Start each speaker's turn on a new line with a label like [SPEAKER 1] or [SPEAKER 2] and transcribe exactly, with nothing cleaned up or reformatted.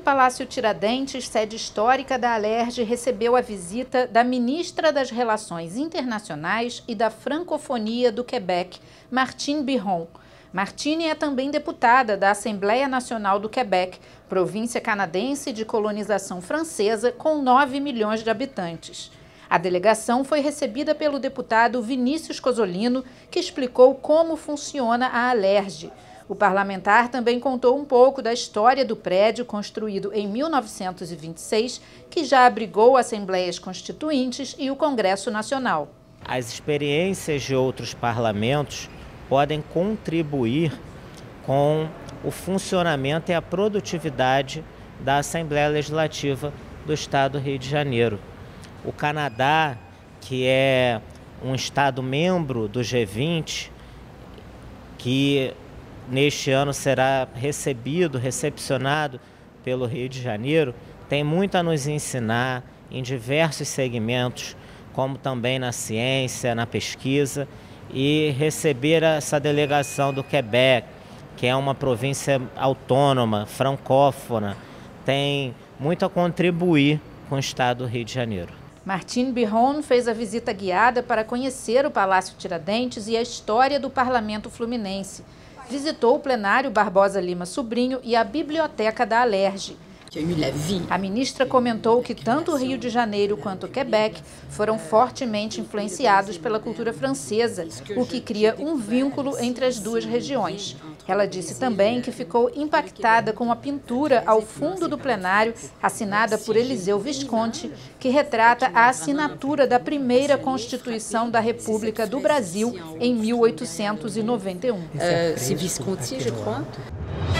[SPEAKER 1] Palácio Tiradentes, sede histórica da Alerj, recebeu a visita da ministra das Relações Internacionais e da Francofonia do Quebec, Martine Biron. Martine é também deputada da Assembleia Nacional do Quebec, província canadense de colonização francesa com nove milhões de habitantes. A delegação foi recebida pelo deputado Vinícius Cozzolino, que explicou como funciona a Alerj. O parlamentar também contou um pouco da história do prédio construído em mil novecentos e vinte e seis, que já abrigou assembleias constituintes e o Congresso Nacional.
[SPEAKER 2] As experiências de outros parlamentos podem contribuir com o funcionamento e a produtividade da Assembleia Legislativa do Estado do Rio de Janeiro. O Canadá, que é um Estado membro do G vinte, que neste ano será recebido, recepcionado pelo Rio de Janeiro, tem muito a nos ensinar em diversos segmentos, como também na ciência, na pesquisa, e receber essa delegação do Quebec, que é uma província autônoma, francófona, tem muito a contribuir com o Estado do Rio de Janeiro.
[SPEAKER 1] Martine Biron fez a visita guiada para conhecer o Palácio Tiradentes e a história do Parlamento Fluminense. Visitou o plenário Barbosa Lima Sobrinho e a biblioteca da Alerj. A ministra comentou que tanto o Rio de Janeiro quanto o Quebec foram fortemente influenciados pela cultura francesa, o que cria um vínculo entre as duas regiões. Ela disse também que ficou impactada com a pintura ao fundo do plenário, assinada por Eliseu Visconti, que retrata a assinatura da primeira Constituição da República do Brasil em mil oitocentos e noventa e um.
[SPEAKER 3] Uh, c'est Visconti, je crois.